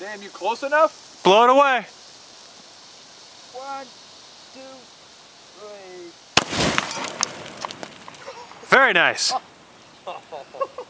Damn, you close enough? Blow it away. 1, 2, 3. Very nice.